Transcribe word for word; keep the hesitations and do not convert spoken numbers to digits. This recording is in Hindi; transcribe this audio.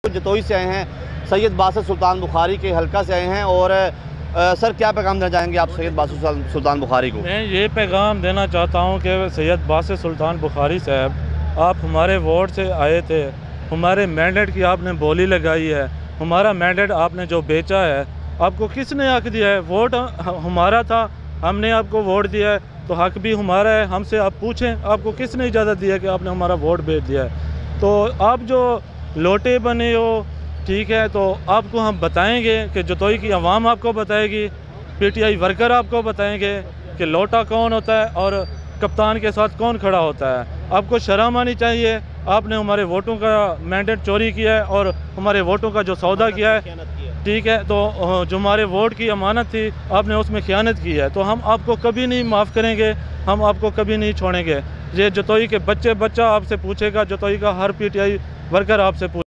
जतोई से आए हैं, सैयद बासित सुल्तान बुखारी के हल्का से आए हैं। और आ, सर क्या पैगाम देना चाहेंगे आप सैयद बासित सुल्तान बुखारी को? मैं ये पैगाम देना चाहता हूँ कि सैयद बासित सुल्तान बुखारी साहब, आप हमारे वोट से आए थे, हमारे मैंडेट की आपने बोली लगाई है, हमारा मैंडेट आपने जो बेचा है, आपको किसने हक दिया है? वोट हमारा था, हमने आपको वोट दिया है तो हक भी हमारा है। हमसे आप पूछें आपको किसने इजाज़त दिया कि आपने हमारा वोट बेच दिया है? तो आप जो लोटे बने हो, ठीक है, तो आपको हम बताएंगे कि जतोई की आवाम आपको बताएगी, पीटीआई वर्कर आपको बताएंगे कि लोटा कौन होता है और कप्तान के साथ कौन खड़ा होता है। आपको शर्म आनी चाहिए, आपने हमारे वोटों का मैंडेट चोरी किया है और हमारे वोटों का जो सौदा किया है, ठीक है, तो जो हमारे वोट की अमानत थी आपने उसमें खयानत की है। तो हम आपको कभी नहीं माफ़ करेंगे, हम आपको कभी नहीं छोड़ेंगे। ये जतोई के बच्चे बच्चा आपसे पूछेगा, जतोई का हर पीटीआई वर्कर आपसे पूछेगा।